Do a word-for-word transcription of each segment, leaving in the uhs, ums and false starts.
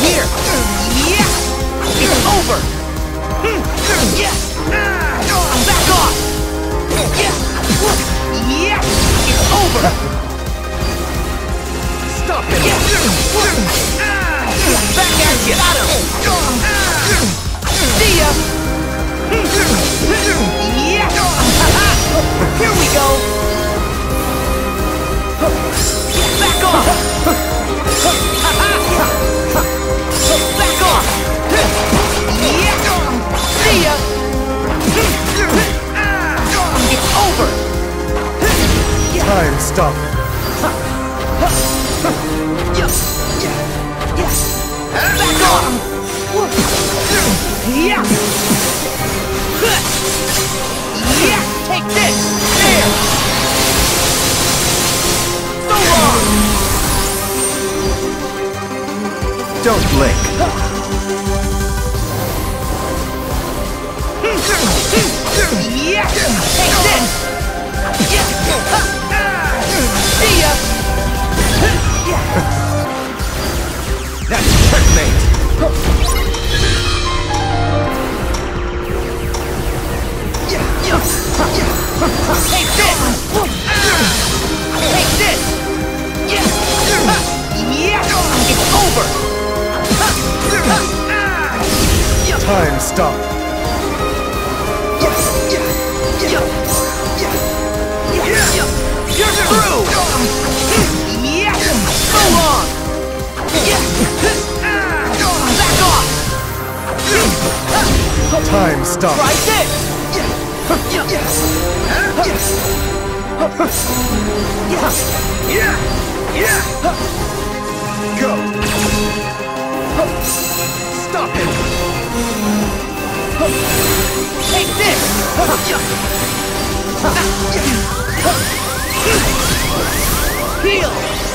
here! Yeah! It's over! Yeah! Back off! Yeah! Yeah! It's over! Stop it! Yeah! Back at you! Got him! See ya! Yeah! Here we go! Back off! Back off! Yeah! See ya! It's over! Time stop. Back off! Yeah! Yeah! Take this! There! So long! Don't blink. Yeah! Take this! Yeah! See ya! That's checkmate. Take this! Take this! Yeah! Yeah! It's over! Time stop. You're through! Yeah! So long! Back off! Time stop. Try this! Go. Stop him. Take this! Heal!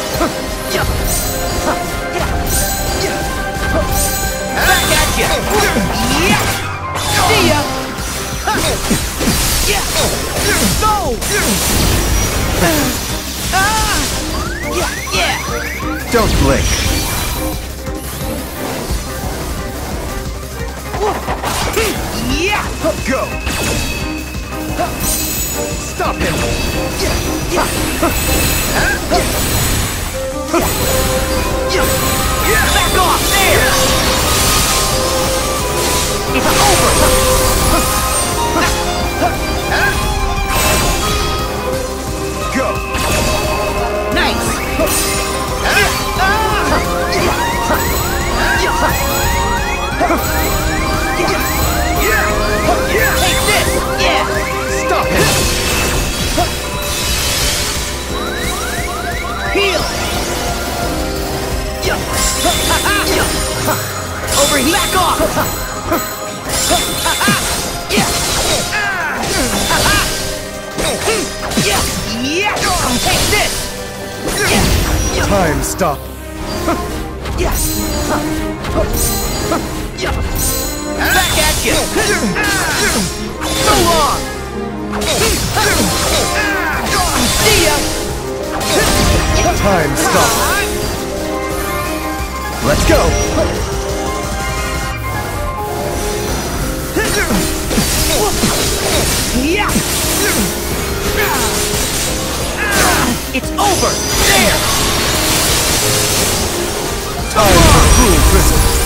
Back at ya! Yeah! See ya! Yeah! Go! Ah! Yeah! Yeah! Don't blink. Yeah! Go. Stop him. Back off! There! It's over! Go. Nice! Take this! Yeah! Stop him. Heal! Over here! Back off! Yeah! Yeah! Yeah! Take this! Yeah! Time stop. Yes! Back at you! So long! See ya! Time stop. Let's go. Yeah! It's over! There! Time for cruel prison.